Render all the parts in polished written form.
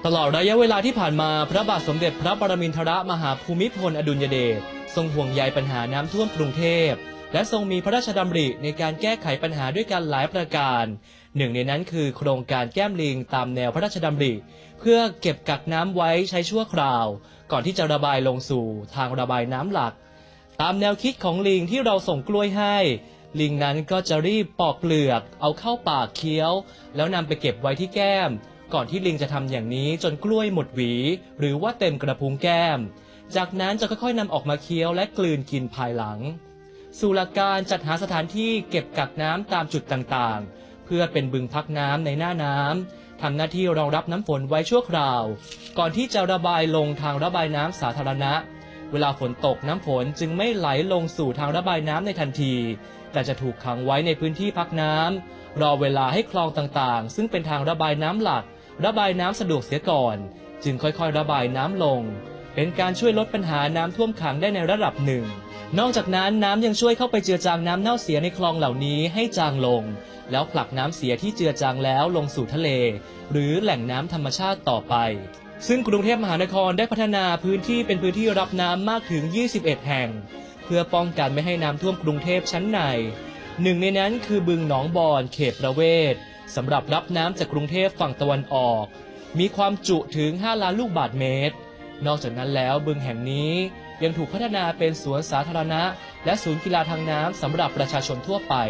ตลอดระยะเวลาที่ผ่านมาพระบาทสมเด็จพระปรมินทรมหาภูมิพลอดุลยเดชทรงห่วงใยปัญหาน้ำท่วมกรุงเทพและทรงมีพระราชดำริในการแก้ไขปัญหาด้วยกันหลายประการหนึ่งในนั้นคือโครงการแก้มลิงตามแนวพระราชดำริเพื่อเก็บกักน้ำไว้ใช้ชั่วคราวก่อนที่จะระบายลงสู่ทางระบายน้ำหลักตามแนวคิดของลิงที่เราส่งกล้วยให้ลิงนั้นก็จะรีบปอกเปลือกเอาเข้าปากเคี้ยวแล้วนำไปเก็บไว้ที่แก้มก่อนที่ลิงจะทำอย่างนี้จนกล้วยหมดหวีหรือว่าเต็มกระพุ้งแก้มจากนั้นจะค่อยๆนำออกมาเคี้ยวและกลืนกินภายหลังสู่หลักการจัดหาสถานที่เก็บกักน้ำตามจุดต่างๆเพื่อเป็นบึงพักน้ำในหน้าน้ำทำหน้าที่รองรับน้ำฝนไว้ชั่วคราวก่อนที่จะระบายลงทางระบายน้ำสาธารณะเวลาฝนตกน้ำฝนจึงไม่ไหลลงสู่ทางระบายน้ำในทันทีแต่จะถูกขังไว้ในพื้นที่พักน้ำรอเวลาให้คลองต่างๆซึ่งเป็นทางระบายน้ำหลักระบายน้ำสะดวกเสียก่อนจึงค่อยๆระบายน้ำลงเป็นการช่วยลดปัญหาน้ำท่วมขังได้ในระดับหนึ่งนอกจากนั้นน้ำยังช่วยเข้าไปเจือจางน้ำเน่าเสียในคลองเหล่านี้ให้จางลงแล้วผลักน้ำเสียที่เจือจางแล้วลงสู่ทะเลหรือแหล่งน้ำธรรมชาติต่อไปซึ่งกรุงเทพมหานครได้พัฒนาพื้นที่เป็นพื้นที่รับน้ำมากถึง21แห่งเพื่อป้องกันไม่ให้น้ำท่วมกรุงเทพชั้นในหนึ่งในนั้นคือบึงหนองบอนเขตประเวศสำหรับรับน้ำจากกรุงเทพฝั่งตะวันออกมีความจุถึง5 ล้านลูกบาศก์เมตรนอกจากนั้นแล้วบึงแห่งนี้ยังถูกพัฒนาเป็นสวนสาธารณะและศูนย์กีฬาทางน้ำสำหรับประชาชนทั่วไป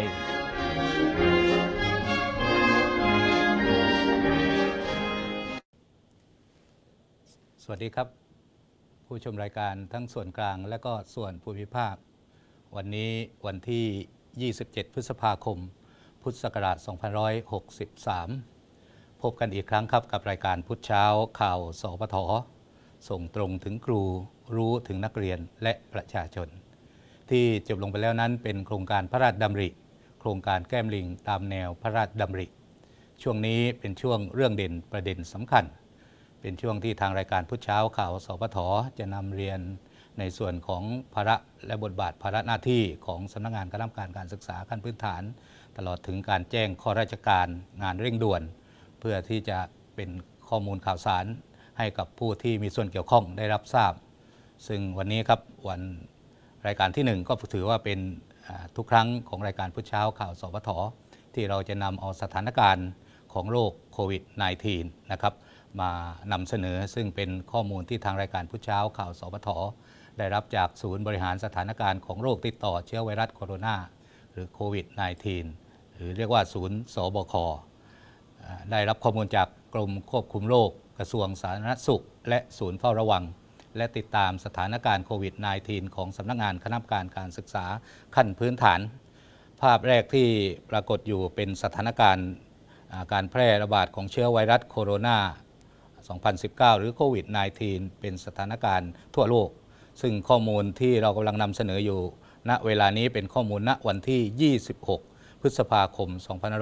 สวัสดีครับผู้ชมรายการทั้งส่วนกลางและก็ส่วนภูมิภาควันนี้วันที่27พฤษภาคมพุทธศักราช2563พบกันอีกครั้งครับกับรายการพุทธเช้าข่าวสปท.ส่งตรงถึงครูรู้ถึงนักเรียนและประชาชนที่จบลงไปแล้วนั้นเป็นโครงการพระราชดำริโครงการแก้มลิงตามแนวพระราชดำริช่วงนี้เป็นช่วงเรื่องเด่นประเด็นสำคัญเป็นช่วงที่ทางรายการพุทธเช้าข่าวสปท.จะนำเรียนในส่วนของภาระและบทบาทภาระหน้าที่ของสำนักงานคณะกรรมการการศึกษาขั้นพื้นฐานตลอดถึงการแจ้งข้อราชการงานเร่งด่วนเพื่อที่จะเป็นข้อมูลข่าวสารให้กับผู้ที่มีส่วนเกี่ยวข้องได้รับทราบซึ่งวันนี้ครับวันรายการที่1ก็ถือว่าเป็นทุกครั้งของรายการพุทธเช้าข่าวสปท.ที่เราจะนำเอาสถานการณ์ของโรคโควิด -19 นะครับมานำเสนอซึ่งเป็นข้อมูลที่ทางรายการพุทธเช้าข่าวสปท.ได้รับจากศูนย์บริหารสถานการณ์ของโรคติดต่อเชื้อไวรัสโคโรนาหรือโควิด -19 หรือเรียกว่าศูนย์สบค.ได้รับข้อมูลจากกรมควบคุมโรคกระทรวงสาธารณสุขและศูนย์เฝ้าระวังและติดตามสถานการณ์โควิด -19 ของสำนักงานคณะกรรมการการศึกษาขั้นพื้นฐานภาพแรกที่ปรากฏอยู่เป็นสถานการณ์การแพร่ระบาดของเชื้อไวรัสโคโรนา2019 หรือโควิด -19 เป็นสถานการณ์ทั่วโลกซึ่งข้อมูลที่เรากำลังนำเสนออยู่ณเวลานี้เป็นข้อมูลณวันที่26พฤษภาคม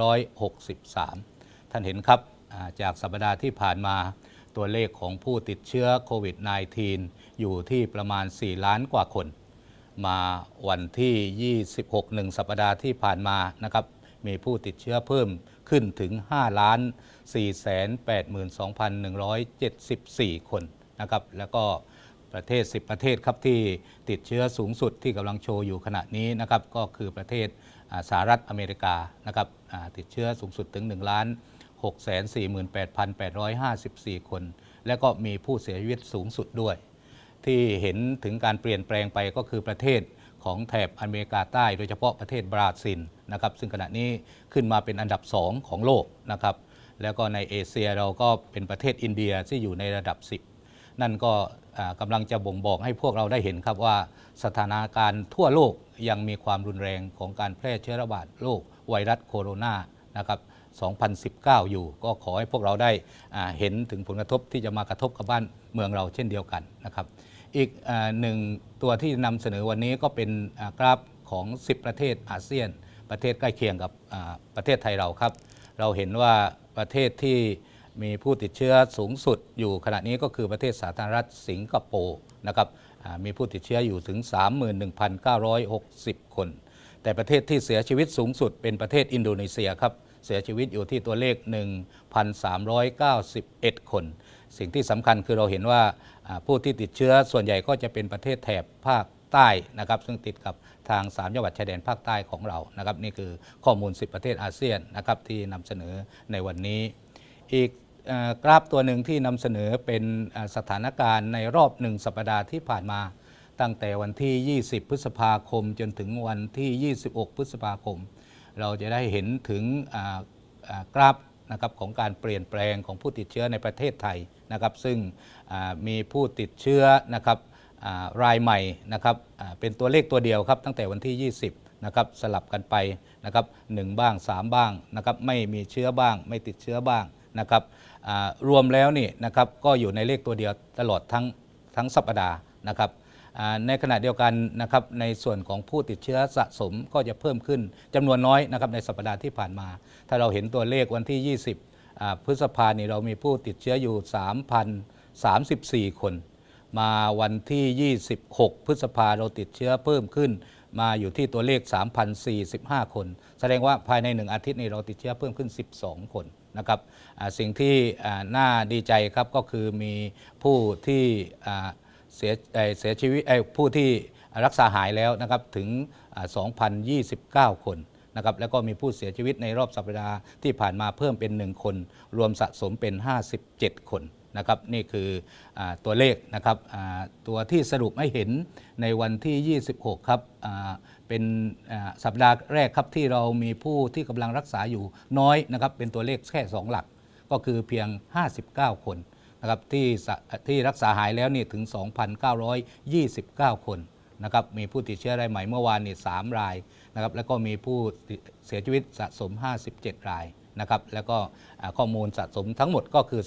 2563ท่านเห็นครับจากสัปดาห์ที่ผ่านมาตัวเลขของผู้ติดเชื้อโควิด -19 อยู่ที่ประมาณ4 ล้านกว่าคนมาวันที่26 1สัปดาห์ที่ผ่านมานะครับมีผู้ติดเชื้อเพิ่มขึ้นถึง5,482,174 คนนะครับแล้วก็ประเทศ10ประเทศครับที่ติดเชื้อสูงสุดที่กำลังโชว์อยู่ขณะนี้นะครับก็คือประเทศสหรัฐอเมริกานะครับติดเชื้อสูงสุดถึง1,648,854 คนและก็มีผู้เสียชีวิตสูงสุดด้วยที่เห็นถึงการเปลี่ยนแปลงไปก็คือประเทศของแถบอเมริกาใต้โดยเฉพาะประเทศบราซิลนะครับซึ่งขณะนี้ขึ้นมาเป็นอันดับ2ของโลกนะครับแล้วก็ในเอเชียเราก็เป็นประเทศอินเดียที่อยู่ในระดับ10นั่นก็กำลังจะบ่งบอกให้พวกเราได้เห็นครับว่าสถานการณ์ทั่วโลกยังมีความรุนแรงของการแพร่เชื้อระบาดโรคไวรัสโคโรนานะครับ2019 อยู่ก็ขอให้พวกเราได้เห็นถึงผลกระทบที่จะมากระทบกับบ้านเมืองเราเช่นเดียวกันนะครับอีกหนึ่งตัวที่นำเสนอวันนี้ก็เป็นกราฟของ10ประเทศอาเซียนประเทศใกล้เคียงกับประเทศไทยเราครับเราเห็นว่าประเทศที่มีผู้ติดเชื้อสูงสุดอยู่ขณะนี้ก็คือประเทศสาธารณรัฐสิงคโปร์นะครับมีผู้ติดเชื้ออยู่ถึง 31,960 คนแต่ประเทศที่เสียชีวิตสูงสุดเป็นประเทศอินโดนีเซียครับเสียชีวิตอยู่ที่ตัวเลข 1,391 คนสิ่งที่สำคัญคือเราเห็นว่าผู้ที่ติดเชื้อส่วนใหญ่ก็จะเป็นประเทศแถบภาคใต้นะครับซึ่งติดกับทาง3จังหวัดชายแดนภาคใต้ของเรานะครับนี่คือข้อมูล10ประเทศอาเซียนนะครับที่นำเสนอในวันนี้อีกกราฟตัวหนึ่งที่นำเสนอเป็นสถานการณ์ในรอบ1สัปดาห์ที่ผ่านมาตั้งแต่วันที่20พฤษภาคมจนถึงวันที่26พฤษภาคมเราจะได้เห็นถึงกราฟนะครับของการเปลี่ยนแปลงของผู้ติดเชื้อในประเทศไทยนะครับซึ่งมีผู้ติดเชื้อนะครับรายใหม่นะครับเป็นตัวเลขตัวเดียวครับตั้งแต่วันที่20นะครับสลับกันไปนะครับ1บ้าง3บ้างนะครับไม่มีเชื้อบ้างไม่ติดเชื้อบ้างนะครับรวมแล้วนี่นะครับก็อยู่ในเลขตัวเดียวตลอดทั้งสัปดาห์นะครับในขณะเดียวกันนะครับในส่วนของผู้ติดเชื้อสะสมก็จะเพิ่มขึ้นจำนวนน้อยนะครับในสัปดาห์ที่ผ่านมาถ้าเราเห็นตัวเลขวันที่20พฤษภาคมเรามีผู้ติดเชื้ออยู่ 3,034 คนมาวันที่26พฤษภาคมเราติดเชื้อเพิ่มขึ้นมาอยู่ที่ตัวเลข 3,045 คนแสดงว่าภายใน1อาทิตย์นี้เราติดเชื้อเพิ่มขึ้น12คนนะครับสิ่งที่น่าดีใจครับก็คือมีผู้ที่เสียชีวิตผู้ที่รักษาหายแล้วนะครับถึง 2,029 คนนะครับแล้วก็มีผู้เสียชีวิตในรอบสัปดาห์ที่ผ่านมาเพิ่มเป็น1คนรวมสะสมเป็น57คนนะครับนี่คือตัวเลขนะครับตัวที่สรุปให้เห็นในวันที่26ครับเป็นสัปดาห์แรกครับที่เรามีผู้ที่กำลังรักษาอยู่น้อยนะครับเป็นตัวเลขแค่2หลักก็คือเพียง59คนนะครับที่รักษาหายแล้วนี่ถึง 2,929 คนนะครับมีผู้ติดเชื้อรายใหม่เมื่อวานนี่3รายนะครับแล้วก็มีผู้เสียชีวิตสะสม57รายนะครับแล้วก็ข้อมูลสะสมทั้งหมดก็คือ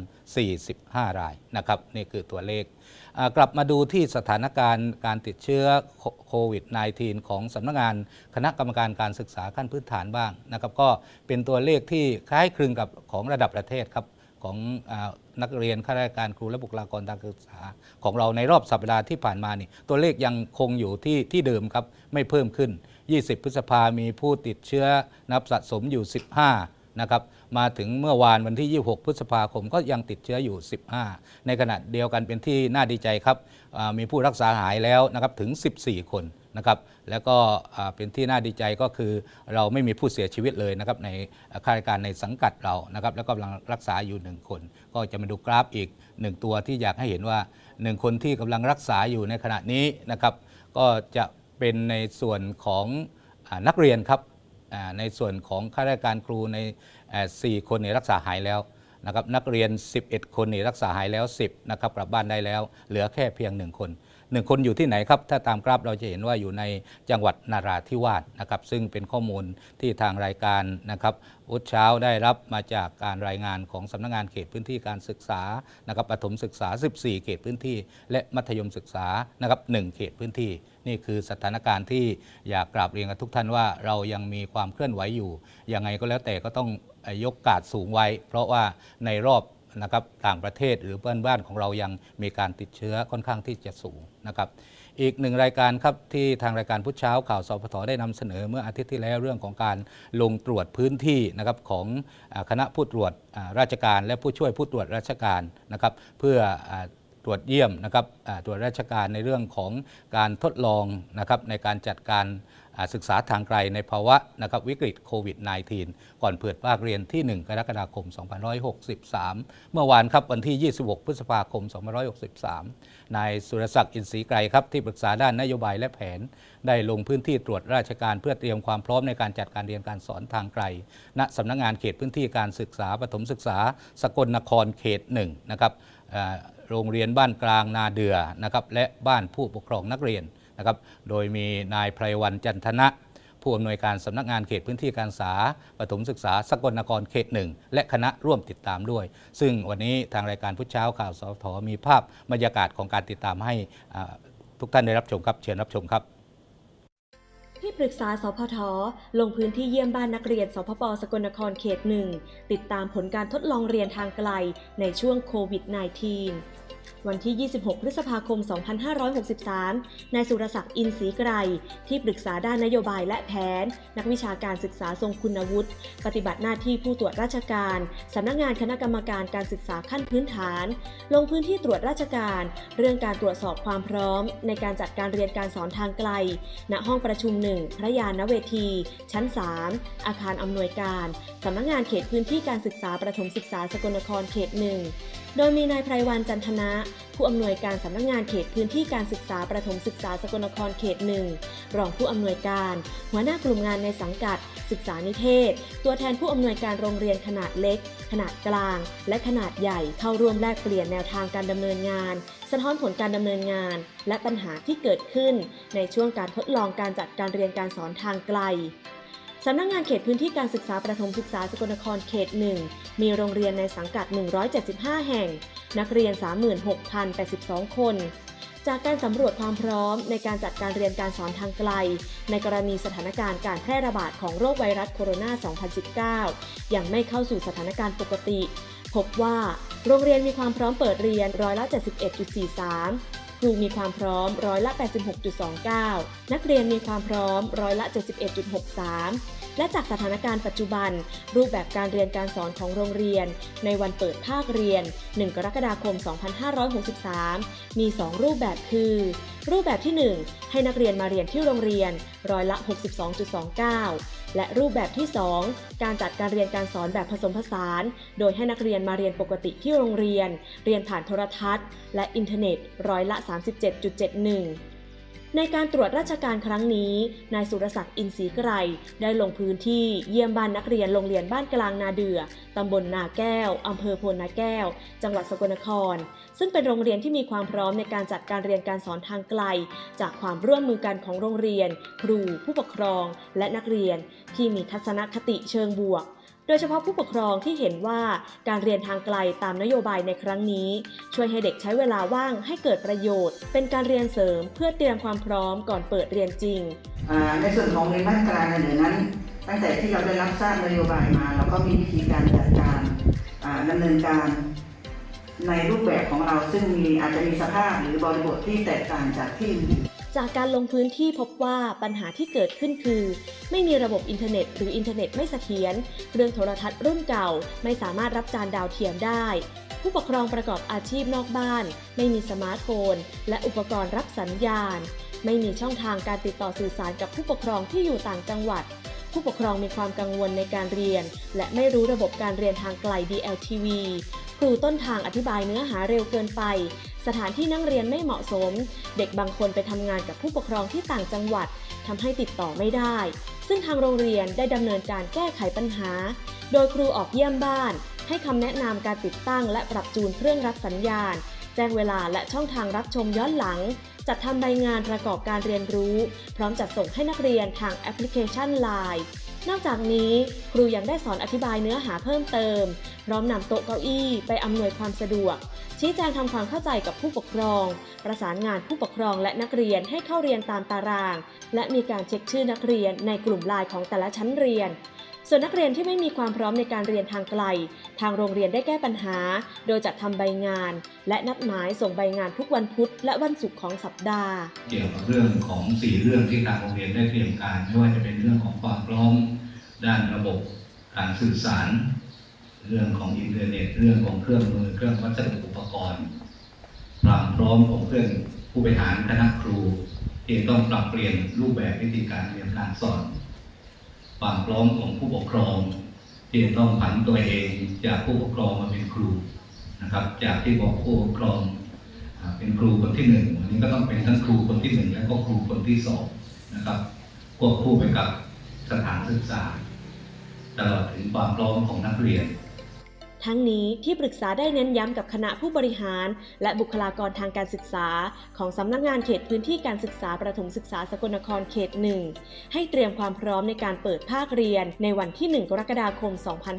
3,045 รายนะครับนี่คือตัวเลขกลับมาดูที่สถานการณ์การติดเชื้อโควิด -19 ของสำนักงานคณะกรรมการการศึกษาขั้นพื้นฐานบ้างนะครับก็เป็นตัวเลขที่คล้ายคลึงกับของระดับประเทศครับของนักเรียนข้าราชการครูและบุคลากรทางการศึกษาของเราในรอบสัปดาห์ที่ผ่านมานี่ตัวเลขยังคงอยู่ที่เดิมครับไม่เพิ่มขึ้น20พฤษภามีผู้ติดเชื้อนับสะสมอยู่15นะครับมาถึงเมื่อวานวันที่26พฤษภาคมก็ยังติดเชื้ออยู่15ในขณะเดียวกันเป็นที่น่าดีใจครับมีผู้รักษาหายแล้วนะครับถึง14คนนะครับแล้วก็เป็นที่น่าดีใจก็คือเราไม่มีผู้เสียชีวิตเลยนะครับในข้าราชการในสังกัดเรานะครับแล้วก็กำลังรักษาอยู่1คนก็จะมาดูกราฟอีก1ตัวที่อยากให้เห็นว่า1คนที่กำลังรักษาอยู่ในขณะนี้นะครับก็จะเป็นในส่วนของนักเรียนครับในส่วนของข้าราชการครูใน4คนรักษาหายแล้วนะครับนักเรียน11คนรักษาหายแล้ว10นะครับกลับบ้านได้แล้วเหลือแค่เพียง1คนอยู่ที่ไหนครับถ้าตามกราฟเราจะเห็นว่าอยู่ในจังหวัดนราธิวาสนะครับซึ่งเป็นข้อมูลที่ทางรายการนะครับวุฒิเช้าได้รับมาจากการรายงานของสำนักงานเขตพื้นที่การศึกษานะครับประถมศึกษา14เขตพื้นที่และมัธยมศึกษานะครับ1เขตพื้นที่นี่คือสถานการณ์ที่อยากกราบเรียนกับทุกท่านว่าเรายังมีความเคลื่อนไหวอยู่ยังไงก็แล้วแต่ก็ต้องยกการ์ดสูงไว้เพราะว่าในรอบนะครับต่างประเทศหรือเพื่อนบ้านของเรายังมีการติดเชื้อค่อนข้างที่จะสูงนะครับอีกหนึ่งรายการครับที่ทางรายการพุธเช้าข่าวสพทได้นำเสนอเมื่ออาทิตย์ที่แล้วเรื่องของการลงตรวจพื้นที่นะครับของคณะผู้ตรวจราชการและผู้ช่วยผู้ตรวจราชการนะครับเพื่อตรวจเยี่ยมนะครับตรวจราชการในเรื่องของการทดลองนะครับในการจัดการศึกษาทางไกลในภาวะนะครับวิกฤตโควิด -19 ก่อนเปิดภาคเรียนที่1กรกฎาคม2563เมื่อวานครับวันที่26พฤษภาคม2563นายสุรศักดิ์อินทรีไกรครับที่ปรึกษาด้านนโยบายและแผนได้ลงพื้นที่ตรวจราชการเพื่อเตรียมความพร้อมในการจัดการเรียนการสอนทางไกลณสำนักงานเขตพื้นที่การศึกษาประถมศึกษาสกลนครเขต1นะครับโรงเรียนบ้านกลางนาเดือนะครับและบ้านผู้ปกครองนักเรียนนะครับโดยมีนายไพรวรรณจันทนะผู้อำนวยการสำนักงานเขตพื้นที่การศึกษาประถมศึกษาสกลนครเขต1และคณะร่วมติดตามด้วยซึ่งวันนี้ทางรายการพุธเช้าข่าวสพทมีภาพบรรยากาศของการติดตามให้ทุกท่านได้รับชมครับเชิญรับชมครับที่ปรึกษาสพทลงพื้นที่เยี่ยมบ้านนักเรียนสพปสกลนครเขต1ติดตามผลการทดลองเรียนทางไกลในช่วงโควิด -19 วันที่ 26 พฤษภาคม 2563 นายสุรศักดิ์ อินทร์ศรีไกรที่ปรึกษาด้านนโยบายและแผนนักวิชาการศึกษาทรงคุณวุฒิปฏิบัติหน้าที่ผู้ตรวจราชการสำนักงานคณะกรรมการการศึกษาขั้นพื้นฐานลงพื้นที่ตรวจราชการเรื่องการตรวจสอบความพร้อมในการจัดการเรียนการสอนทางไกลณห้องประชุม 1 พระยานเวที ชั้น 3 อาคารอำนวยการสำนักงานเขตพื้นที่การศึกษาประถมศึกษาสกลนครเขต 1 โดยมีนายไพรวรรณ จันทนะผู้อำนวยการสำนักงานเขตพื้นที่การศึกษาประถมศึกษาสกลนครเขต 1 รองผู้อำนวยการหัวหน้ากลุ่มงานในสังกัดศึกษานิเทศตัวแทนผู้อำนวยการโรงเรียนขนาดเล็กขนาดกลางและขนาดใหญ่เข้าร่วมแลกเปลี่ยนแนวทางการดำเนินงานสะท้อนผลการดำเนินงานและปัญหาที่เกิดขึ้นในช่วงการทดลองการจัดการเรียนการสอนทางไกลสำนักงานเขตพื้นที่การศึกษาประถมศึกษาสกลนครเขต 1 มีโรงเรียนในสังกัด 175 แห่งนักเรียน 36,082 คน จากการสำรวจความพร้อมในการจัดการเรียนการสอนทางไกลในกรณีสถานการณ์การแพร่ระบาดของโรคไวรัสโคโรนา 2019 ยังไม่เข้าสู่สถานการณ์ปกติพบว่าโรงเรียนมีความพร้อมเปิดเรียน71.43%ครูมีความพร้อม86.29%นักเรียนมีความพร้อม71.63%และจากสถานการณ์ปัจจุบันรูปแบบการเรียนการสอนของโรงเรียนในวันเปิดภาคเรียน 1 กรกฎาคม 2563 มี 2 รูปแบบคือ รูปแบบที่ 1 ให้นักเรียนมาเรียนที่โรงเรียน62.29%และรูปแบบที่ 2 การจัดการเรียนการสอนแบบผสมผสานโดยให้นักเรียนมาเรียนปกติที่โรงเรียนเรียนผ่านโทรทัศน์และอินเทอร์เน็ต37.71%ในการตรวจราชการครั้งนี้นายสุรศักดิ์ อินทร์ศรีไกรได้ลงพื้นที่เยี่ยมบ้านนักเรียนโรงเรียนบ้านกลางนาเดือตำบลนาแก้วอำเภอโพนนาแก้วจังหวัดสกลนครซึ่งเป็นโรงเรียนที่มีความพร้อมในการจัดการเรียนการสอนทางไกลจากความร่วมมือกันของโรงเรียนครูผู้ปกครองและนักเรียนที่มีทัศนคติเชิงบวกโดยเฉพาะผู้ปกครองที่เห็นว่าการเรียนทางไกลตามนโยบายในครั้งนี้ช่วยให้เด็กใช้เวลาว่างให้เกิดประโยชน์เป็นการเรียนเสริมเพื่อเตรียมความพร้อมก่อนเปิดเรียนจริงในส่วนของเรียนบ้านกลางในนั้นตั้งแต่ที่เราได้รับทราบนโยบายมาเราก็มีวิธีการจัดการดำเนินการในรูปแบบของเราซึ่งอาจจะมีสภาพหรือบริบทที่แตกต่างจากที่อื่นจากการลงพื้นที่พบว่าปัญหาที่เกิดขึ้นคือไม่มีระบบอินเทอร์เน็ตหรืออินเทอร์เน็ตไม่เสถียรเครื่องโทรทัศน์รุ่นเก่าไม่สามารถรับจานดาวเทียมได้ผู้ปกครองประกอบอาชีพนอกบ้านไม่มีสมาร์ทโฟนและอุปกรณ์รับสัญญาณไม่มีช่องทางการติดต่อสื่อสารกับผู้ปกครองที่อยู่ต่างจังหวัดผู้ปกครองมีความกังวลในการเรียนและไม่รู้ระบบการเรียนทางไกล DLTV ครูต้นทางอธิบายเนื้อหาเร็วเกินไปสถานที่นั่งเรียนไม่เหมาะสมเด็กบางคนไปทำงานกับผู้ปกครองที่ต่างจังหวัดทำให้ติดต่อไม่ได้ซึ่งทางโรงเรียนได้ดำเนินการแก้ไขปัญหาโดยครูออกเยี่ยมบ้านให้คำแนะนำการติดตั้งและปรับจูนเครื่องรับสัญญาณแจ้งเวลาและช่องทางรับชมย้อนหลังจัดทำใบงานประกอบการเรียนรู้พร้อมจัดส่งให้นักเรียนทางแอปพลิเคชัน LINE นอกจากนี้ครูยังได้สอนอธิบายเนื้อหาเพิ่มเติมพร้อมนำโต๊ะเก้าอี้ไปอำนวยความสะดวกชี้แจงทำความเข้าใจกับผู้ปกครองประสานงานผู้ปกครองและนักเรียนให้เข้าเรียนตามตารางและมีการเช็คชื่อนักเรียนในกลุ่ม LINE ของแต่ละชั้นเรียนส่วนนักเรียนที่ไม่มีความพร้อมในการเรียนทางไกลทางโรงเรียนได้แก้ปัญหาโดยจัดทำใบงานและนัดหมายส่งใบงานทุกวันพุธและวันศุกร์ของสัปดาห์เกี่ยวกับเรื่องของ4เรื่องที่ทางโรงเรียนได้เตรียมการไม่ว่าจะเป็นเรื่องของความพร้อมด้านระบบการสื่อสารเรื่องของอินเทอร์เน็ตเรื่องของเครื่องมือเครื่องวัสดุอุปกรณ์ความพร้อมของเพื่อนผู้บริหารคณะครูที่ต้องปรับเปลี่ยนรูปแบบวิธีการเรียนการสอนความพร้อมของผู้ปกครองที่ต้องผันตัวเองจากผู้ปกครองมาเป็นครูนะครับจากที่บอกผู้ปกครองเป็นครูคนที่1วันนี้ก็ต้องเป็นทั้งครูคนที่1และก็ครูคนที่2นะครับควบคู่ไปกับสถานศึกษาตลอดถึงความพร้อมของนักเรียนทั้งนี้ที่ปรึกษาได้เน้นย้ำกับคณะผู้บริหารและบุคลากรทางการศึกษาของสำนักงานเขตพื้นที่การศึกษาประถมศึกษาสกลนครเขต 1ให้เตรียมความพร้อมในการเปิดภาคเรียนในวันที่ 1 กรกฎาคม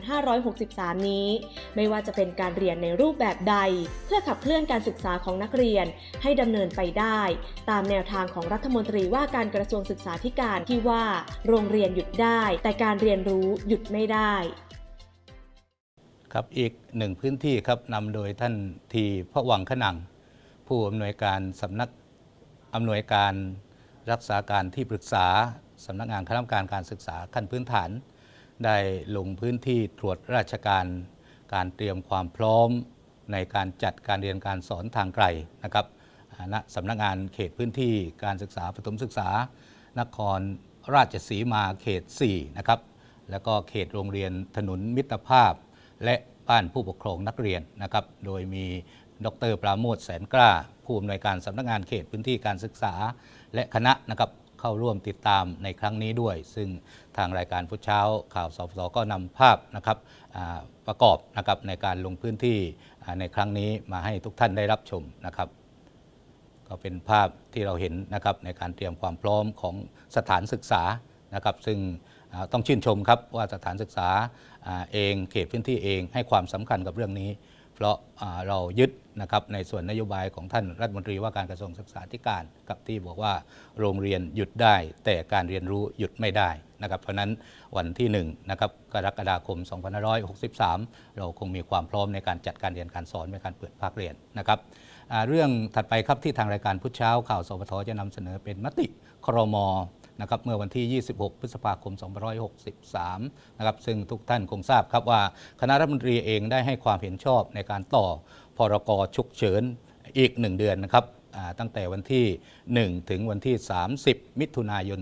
2563 นี้ไม่ว่าจะเป็นการเรียนในรูปแบบใดเพื่อขับเคลื่อนการศึกษาของนักเรียนให้ดำเนินไปได้ตามแนวทางของรัฐมนตรีว่าการกระทรวงศึกษาธิการที่ว่าโรงเรียนหยุดได้แต่การเรียนรู้หยุดไม่ได้ครับอีกหนึ่งพื้นที่ครับนำโดยท่านทีพระวังขนังผู้อำนวยการสำนักอำนวยการรักษาการที่ปรึกษาสำนักงานคณะกรรมการการศึกษาขั้นพื้นฐานได้ลงพื้นที่ตรวจราชการการเตรียมความพร้อมในการจัดการเรียนการสอนทางไกลนะครับณสำนักงานเขตพื้นที่การศึกษาประถมศึกษานครราชสีมาเขต 4 นะครับแล้วก็เขตโรงเรียนถนนมิตรภาพและบ้านผู้ปกครองนักเรียนนะครับโดยมีดร.ปราโมทย์แสนกล้าผู้อำนวยการสำนักงานเขตพื้นที่การศึกษาและคณะนะครับเข้าร่วมติดตามในครั้งนี้ด้วยซึ่งทางรายการพุธเช้าข่าวสปส.ก็นำภาพนะครับประกอบนะครับในการลงพื้นที่ในครั้งนี้มาให้ทุกท่านได้รับชมนะครับก็เป็นภาพที่เราเห็นนะครับในการเตรียมความพร้อมของสถานศึกษานะครับซึ่งต้องชื่นชมครับว่าสถานศึกษาเองเขตพื้นที่เองให้ความสำคัญกับเรื่องนี้เพราะเรายึดนะครับในส่วนนโยบายของท่านรัฐมนตรีว่าการกระทรวงศึกษาธิการกับที่บอกว่าโรงเรียนหยุดได้แต่การเรียนรู้หยุดไม่ได้นะครับเพราะนั้นวันที่1นะครับกรกฎาคม 2563 เราคงมีความพร้อมในการจัดการเรียนการสอนในการเปิดภาคเรียนนะครับเรื่องถัดไปครับที่ทางรายการพุธเช้าข่าวสปท.จะนำเสนอเป็นมติครม.นะครับเมื่อวันที่ 26 พฤษภาคม 2563 นะครับซึ่งทุกท่านคงทราบครับว่าคณะรัฐมนตรีเองได้ให้ความเห็นชอบในการต่อพรก.ฉุกเฉินอีก1 เดือนนะครับตั้งแต่วันที่1ถึงวันที่30 มิถุนายน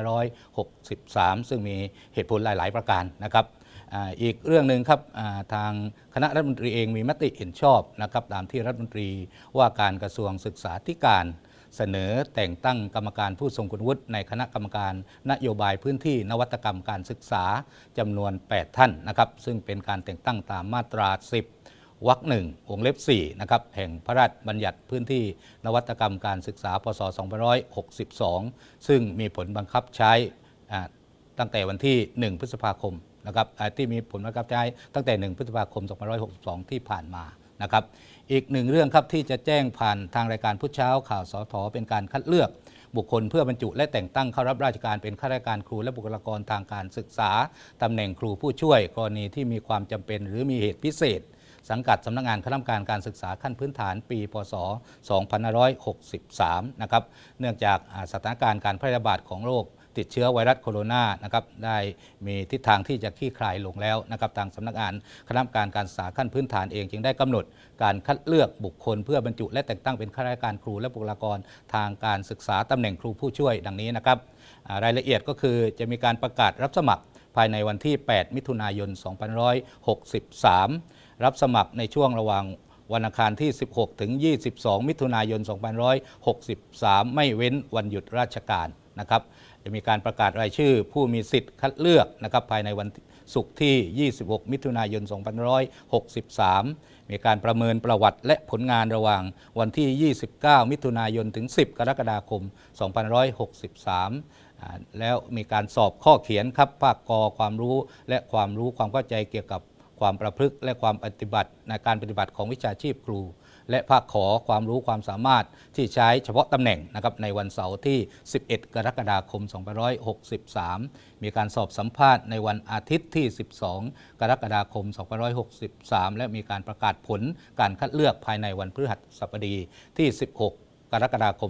2563 ซึ่งมีเหตุผลหลายๆประการนะครับอีกเรื่องหนึ่งครับทางคณะรัฐมนตรีเองมีมติเห็นชอบนะครับตามที่รัฐมนตรีว่าการกระทรวงศึกษาธิการเสนอแต่งตั้งกรรมการผู้ทรงคุณวุฒิในคณะกรรมการนโยบายพื้นที่นวัตกรรมการศึกษาจำนวน8ท่านนะครับซึ่งเป็นการแต่งตั้งตามมาตรา10 วรรค 1 วงเล็บ 4 นะครับแห่งพระราชบัญญัติพื้นที่นวัตกรรมการศึกษาพ.ศ. 2562 ซึ่งมีผลบังคับใช้ตั้งแต่วันที่ 1 พฤษภาคมนะครับที่มีผลบังคับใช้ตั้งแต่ 1 พฤษภาคม 2562 ที่ผ่านมานะครับอีกหนึ่งเรื่องครับที่จะแจ้งผ่านทางรายการพุธเช้าข่าวสท.เป็นการคัดเลือกบุคคลเพื่อบรรจุและแต่งตั้งเข้ารับราชการเป็นข้าราชการครูและบุคลากรทางการศึกษาตำแหน่งครูผู้ช่วยกรณีที่มีความจำเป็นหรือมีเหตุพิเศษสังกัดสำนักงานคณะกรรมการการศึกษาขั้นพื้นฐานปีพ.ศ. 2563 นะครับเนื่องจากสถานการณ์การแพร่ระบาดของโรคติดเชื้อไวรัสโคโรนานะครับได้มีทิศทางที่จะคลี่คลายลงแล้วนะครับทางสำนักงานคณะกรรมการการศึกษาขั้นพื้นฐานเองจึงได้กำหนดการคัดเลือกบุคคลเพื่อบรรจุและแต่งตั้งเป็นข้าราชการครูและบุคลากรทางการศึกษาตำแหน่งครูผู้ช่วยดังนี้นะครับรายละเอียดก็คือจะมีการประกาศรับสมัครภายในวันที่ 8 มิถุนายน 2563 รับสมัครในช่วงระหว่างวันอังคารที่ 16 ถึง 22 มิถุนายน 2563 ไม่เว้นวันหยุดราชการนะครับจะมีการประกาศรายชื่อผู้มีสิทธิ์คัดเลือกนะครับภายในวันศุกร์ที่ 26 มิถุนายน 2563 มีการประเมินประวัติและผลงานระหว่างวันที่ 29 มิถุนายน ถึง 10 กรกฎาคม 2563 แล้วมีการสอบข้อเขียนครับภาคกความรู้และความเข้าใจเกี่ยวกับความประพฤติและความปฏิบัติในการปฏิบัติของวิชาชีพครูและภาคขอความรู้ความสามารถที่ใช้เฉพาะตำแหน่งนะครับในวันเสาร์ที่ 11 กรกฎาคม 2563 มีการสอบสัมภาษณ์ในวันอาทิตย์ที่ 12 กรกฎาคม 2563 และมีการประกาศผลการคัดเลือกภายในวันพฤหัสบดีที่ 16 กรกฎาคม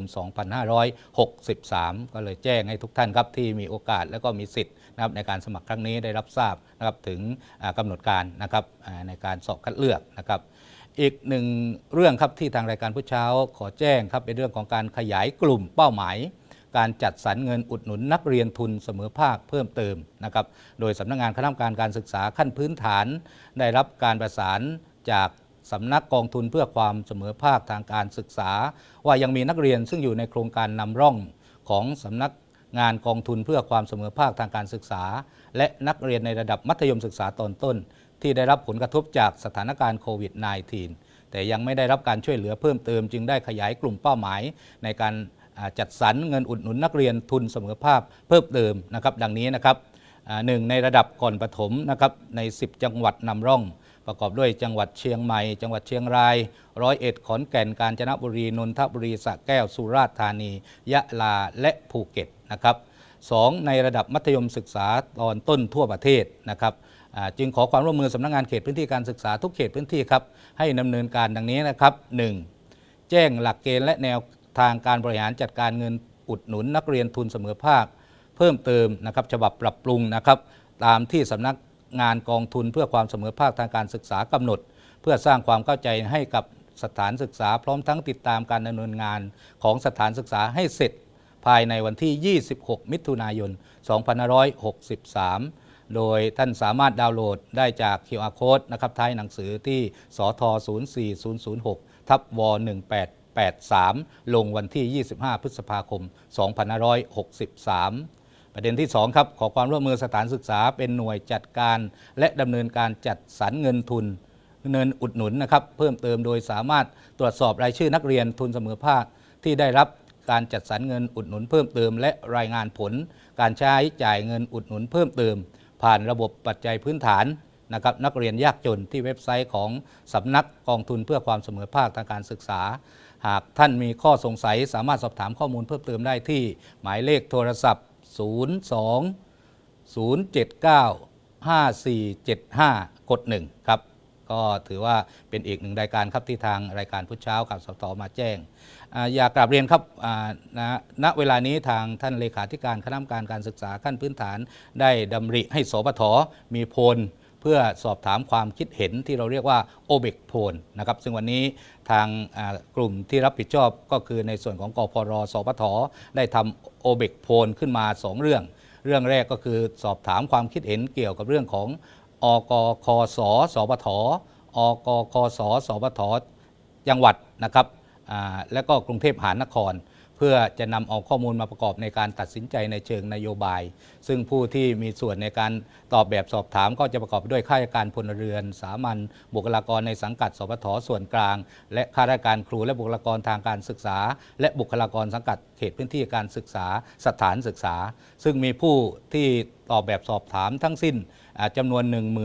2563 ก็เลยแจ้งให้ทุกท่านครับที่มีโอกาสและก็มีสิทธิ์นะครับในการสมัครครั้งนี้ได้รับทราบนะครับถึงกำหนดการนะครับในการสอบคัดเลือกนะครับอีกหนึ่งเรื่องครับที่ทางรายการพุธเช้าขอแจ้งครับเป็นเรื่องของการขยายกลุ่มเป้าหมายการจัดสรรเงินอุดหนุนนักเรียนทุนเสมอภาคเพิ่มเติมนะครับโดยสำนักงานคณะกรรมการการศึกษาขั้นพื้นฐานได้รับการประสานจากสำนักกองทุนเพื่อความเสมอภาคทางการศึกษาว่ายังมีนักเรียนซึ่งอยู่ในโครงการนำร่องของสำนักงานกองทุนเพื่อความเสมอภาคทางการศึกษาและนักเรียนในระดับมัธยมศึกษาตอนต้นที่ได้รับผลกระทบจากสถานการณ์โควิด -19 แต่ยังไม่ได้รับการช่วยเหลือเพิ่มเติมจึงได้ขยายกลุ่มเป้าหมายในการจัดสรรเงินอุดหนุนนักเรียนทุนเสมอภาคเพิ่มเติมนะครับดังนี้นะครับ1ในระดับก่อนประถมนะครับใน10จังหวัดนำร่องประกอบด้วยจังหวัดเชียงใหม่จังหวัดเชียงราย101ขอนแก่นกาญจนบุรีนนทบุรีสระแก้วสุราษฎร์ธานียะลาและภูเก็ตนะครับ2ในระดับมัธยมศึกษาตอนต้นทั่วประเทศนะครับจึงขอความร่วมมือสำนักงานเขตพื้นที่การศึกษาทุกเขตพื้นที่ครับให้ดำเนินการดังนี้นะครับ 1. แจ้งหลักเกณฑ์และแนวทางการบริหารจัดการเงินอุดหนุนนักเรียนทุนเสมอภาคเพิ่มเติมนะครับฉบับปรับปรุงนะครับตามที่สำนักงานกองทุนเพื่อความเสมอภาคทางการศึกษากำหนดเพื่อสร้างความเข้าใจให้กับสถานศึกษาพร้อมทั้งติดตามการดำเนินงานของสถานศึกษาให้เสร็จภายในวันที่ 26 มิถุนายน 2563 โดยท่านสามารถดาวน์โหลดได้จาก QR Code นะครับท้ายหนังสือที่สท04006/ว1883 ลงวันที่ 25 พฤษภาคม 2563 ประเด็นที่ 2 ครับขอความร่วมมือสถานศึกษาเป็นหน่วยจัดการและดำเนินการจัดสรรเงินทุนเงินอุดหนุนนะครับเพิ่มเติมโดยสามารถตรวจสอบรายชื่อนักเรียนทุนเสมอภาคที่ได้รับการจัดสรรเงินอุดหนุนเพิ่มเติมและรายงานผลการใช้จ่ายเงินอุดหนุนเพิ่มเติมผ่านระบบปัจจัยพื้นฐานนะครับนักเรียนยากจนที่เว็บไซต์ของสำนักกองทุนเพื่อความเสมอภาคทางการศึกษาหากท่านมีข้อสงสัยสามารถสอบถามข้อมูลเพิ่มเติมได้ที่หมายเลขโทรศัพท์ 02-079-5475 กด 1 ครับก็ถือว่าเป็นอีกหนึ่งรายการครับที่ทางรายการพุธเช้าข่าวสตมาแจ้งอยากกราบเรียนครับณเวลานี้ทางท่านเลขาธิการคณะกรรมการการศึกษาขั้นพื้นฐานได้ดำริให้สปท.มีโพลเพื่อสอบถามความคิดเห็นที่เราเรียกว่าโอเบกโพลนะครับซึ่งวันนี้ทางกลุ่มที่รับผิดชอบก็คือในส่วนของกพร.สปท.ได้ทำโอเบกโพลขึ้นมา2 เรื่องแรกก็คือสอบถามความคิดเห็นเกี่ยวกับเรื่องของอกคส.สปท.อกคส.สปท.จังหวัดนะครับและก็กรุงเทพมหานครเพื่อจะนำเอาข้อมูลมาประกอบในการตัดสินใจในเชิงนโยบายซึ่งผู้ที่มีส่วนในการตอบแบบสอบถามก็จะประกอบด้วยข้าราชการพลเรือนสามัญบุคลากรในสังกัดสปท.ส่วนกลางและข้าราชการครูและบุคลากรทางการศึกษาและบุคลากรสังกัดเขตพื้นที่การศึกษาสถานศึกษาซึ่งมีผู้ที่ตอบแบบสอบถามทั้งสิ้นจำนวน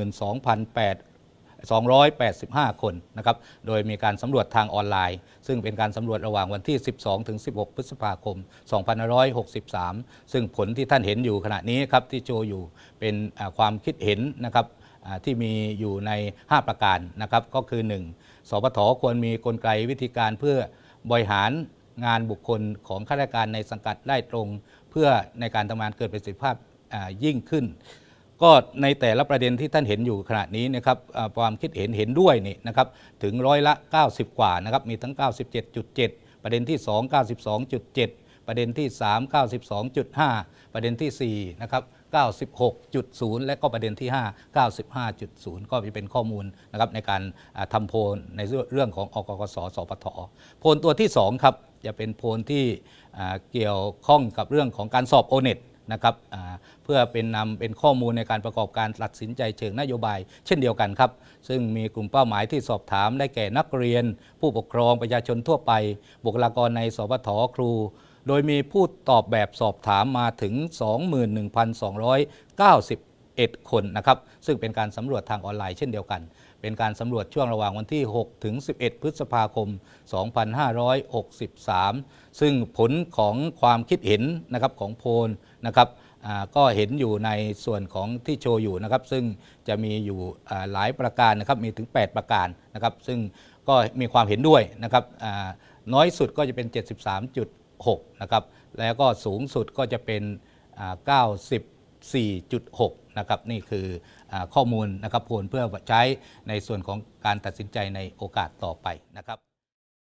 12,285 คนนะครับโดยมีการสำรวจทางออนไลน์ซึ่งเป็นการสำรวจระหว่างวันที่ 12 ถึง 16 พฤษภาคม 2563 ซึ่งผลที่ท่านเห็นอยู่ขณะนี้ครับที่โชว์อยู่เป็นความคิดเห็นนะครับที่มีอยู่ใน 5 ประการนะครับก็คือ 1. สปท.ควรมีกลไกวิธีการเพื่อบริหารงานบุคคลของข้าราชการในสังกัดได้ตรงเพื่อในการทำงานเกิดประสิทธิภาพยิ่งขึ้นก็ในแต่ละประเด็นที่ท่านเห็นอยู่ขณะนี้นะครับความคิดเห็นด้วยนี่นะครับถึง90%กว่านะครับมีทั้ง 97.7 ประเด็นที่ 2 92.7 ประเด็นที่ 3 92.5 ประเด็นที่4นะครับ96.0 และก็ประเด็นที่ 5 95.0 ก็เป็นข้อมูลนะครับในการทำโพลในเรื่องของอกคส.สปท.โพลตัวที่2ครับจะเป็นโพลที่เกี่ยวข้องกับเรื่องของการสอบโอเน็ตนะครับเพื่อเป็นข้อมูลในการประกอบการตัดสินใจเชิงนโยบายเช่นเดียวกันครับซึ่งมีกลุ่มเป้าหมายที่สอบถามได้แก่นักเรียนผู้ปกครองประชาชนทั่วไปบุคลากรในสปท.ครูโดยมีผู้ตอบแบบสอบถามมาถึง 21,291 คนนะครับซึ่งเป็นการสำรวจทางออนไลน์เช่นเดียวกันเป็นการสำรวจช่วงระหว่างวันที่ 6 ถึง 11 พฤษภาคม 2563 ซึ่งผลของความคิดเห็นนะครับของโพลนะครับก็เห็นอยู่ในส่วนของที่โชว์อยู่นะครับซึ่งจะมีอยู่หลายประการนะครับมีถึง 8 ประการนะครับซึ่งก็มีความเห็นด้วยนะครับน้อยสุดก็จะเป็น 73.6 นะครับแล้วก็สูงสุดก็จะเป็น 94.6 นะครับนี่คือข้อมูลนะครับโพลเพื่อใช้ในส่วนของการตัดสินใจในโอกาสต่อไปนะครับ